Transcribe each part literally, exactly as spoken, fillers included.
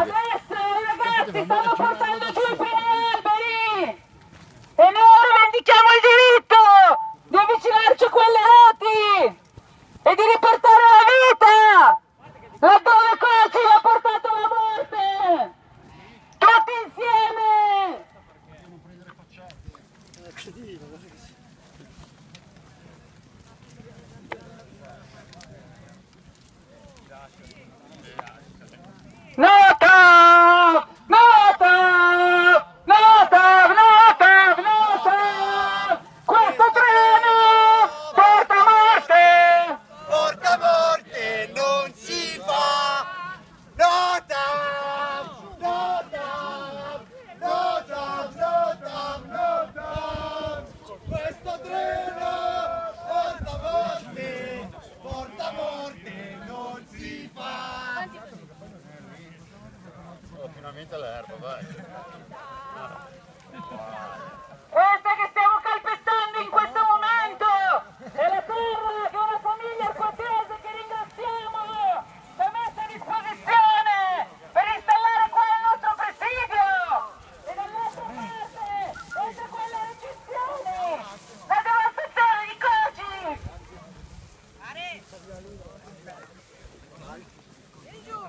Adesso ragazzi stiamo portando giù i primi alberi e noi rivendichiamo il diritto di avvicinarci a quelle reti e di riportare la vita laddove Coci ha portato la morte, tutti insieme. Nota! Nota! Nota! Nota! Nota! Questo treno porta morte! Porta morte non si fa! Nota! Nota! Nota! Nota! Nota! Questo treno porta morte! Porta morte non si fa! Oh, finalmente l'erba, vai. Questa che stiamo calpestando in questo momento è la terra che una famiglia arquatese che ringraziamo ci ha messo a disposizione per installare qua il nostro presidio e dall'altra parte, oltre a quelle recinzioni, la devastazione di Coci. Vieni giù!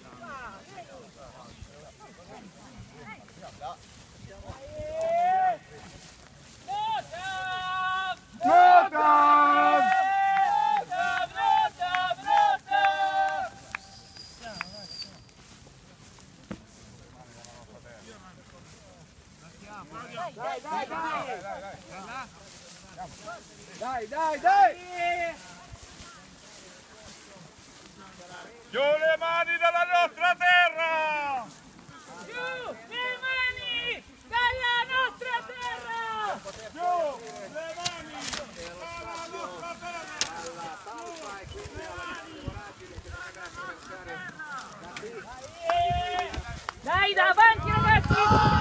Dai, dai, dai! Giù le mani dalla nostra terra! Giù le mani dalla nostra terra! Giù le mani dalla nostra terra! Dai, davanti ragazzi!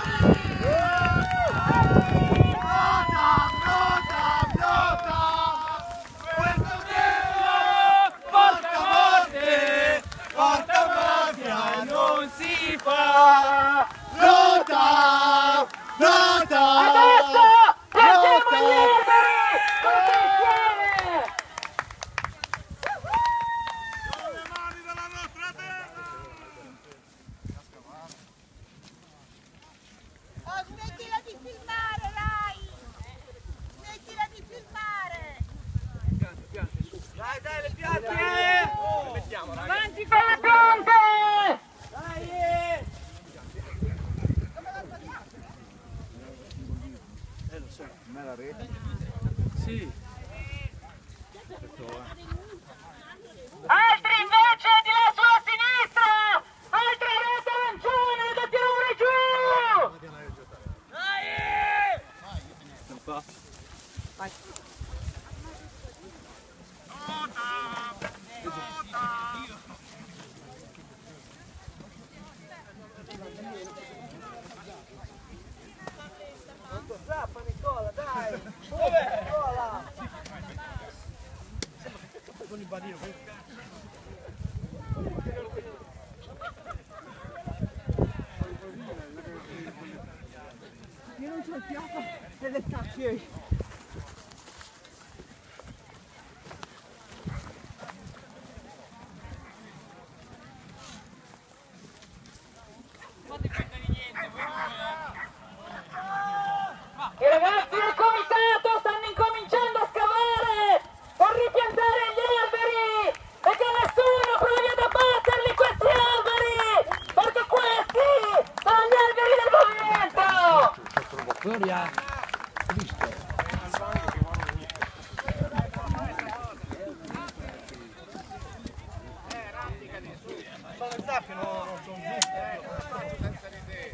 Nota! Nota! Adesso piantiamo gli alberi! Tutti insieme! Giù le mani dalla nostra terra! Oh, smettila di filmare, Rai! Smettila di filmare! Dai, dai, le piante! Mettiamo, raga! Avanti con le piante! Eh, lo so, com'è la rete? Sì! Altri invece di là sulla sinistra! Altra rete arancione, da tirare giù! Un po'. Vai! Zappa Nicola, dai! Dov'è? Nicola! Con il badino, io non c'ho il fiato delle tacce! I ragazzi del comitato stanno incominciando a scavare per ripiantare gli alberi e che nessuno provi ad abbatterli questi alberi perché questi sono gli alberi del movimento! Gloria, visto? Ma le zappi non sono giuste! Senza idee!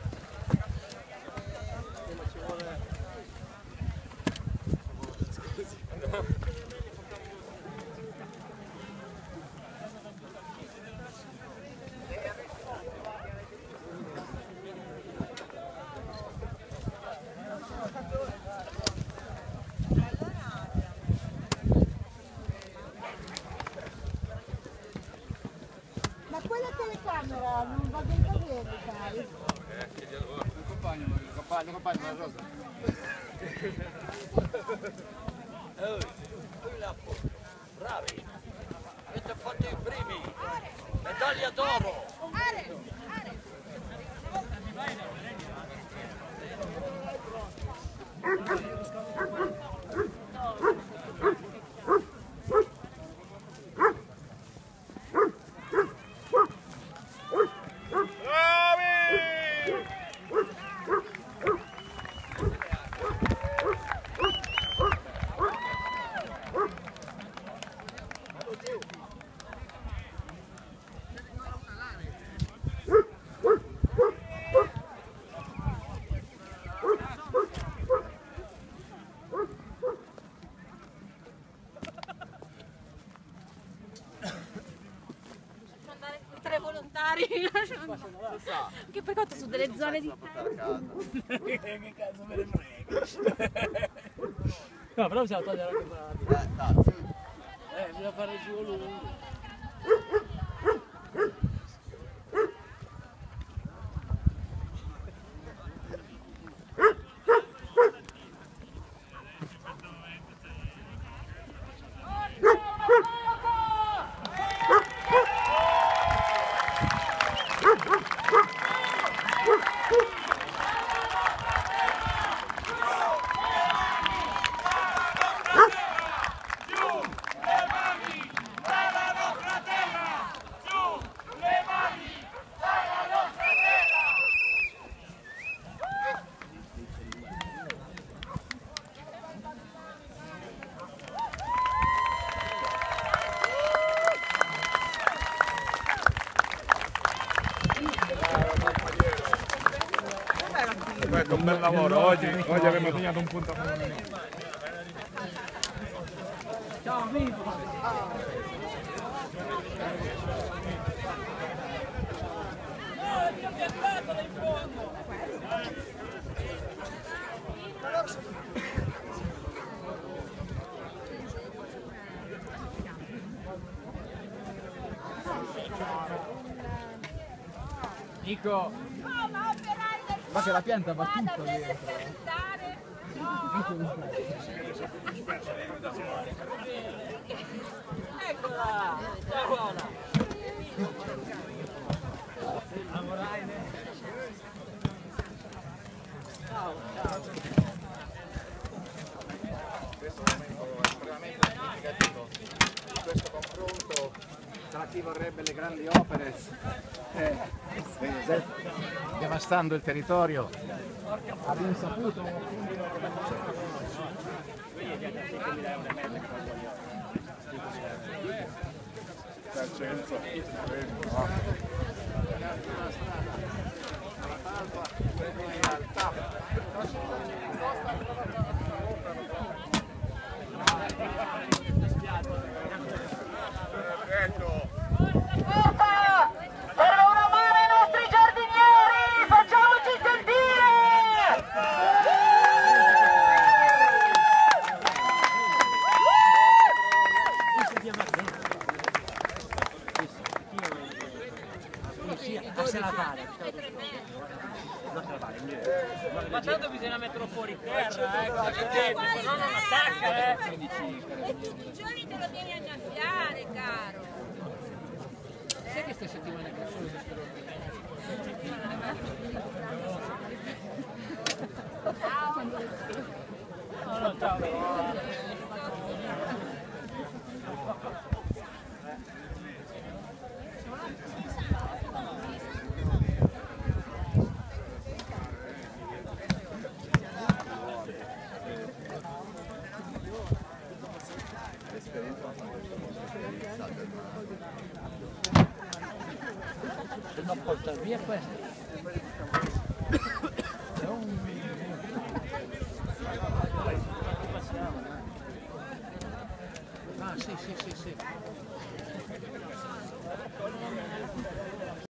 Ci vuole... compagno, compagno, ma rosa. Bravi! Avete fatto i primi! Medaglia d'oro! Tre volontari che poi conto su delle zone di Che cazzo me ne frega? No, però bisogna togliere anche la... Eh, cazzo. Eh, bisogna fare il giro lungo. Perfetto, un bel lavoro, oggi, oggi abbiamo segnato un punto. Ciao, vivo! Nico! Ma che la pianta va tutta dentro. Eccola! Ciao buona! Questo è un momento estremamente significativo di questo confronto tra chi vorrebbe le grandi opere eh, devastando il territorio all'insaputo. Serve una mano ai nostri giardinieri! Facciamoci sentire! Ma tanto bisogna metterlo fuori terra, eh, se no non attacca, eh. E tutti i giorni te lo devi annaffiare, caro. Sai che queste settimane che sono No, no, ciao. Se non portare via questo. Ah sì sì sì sì.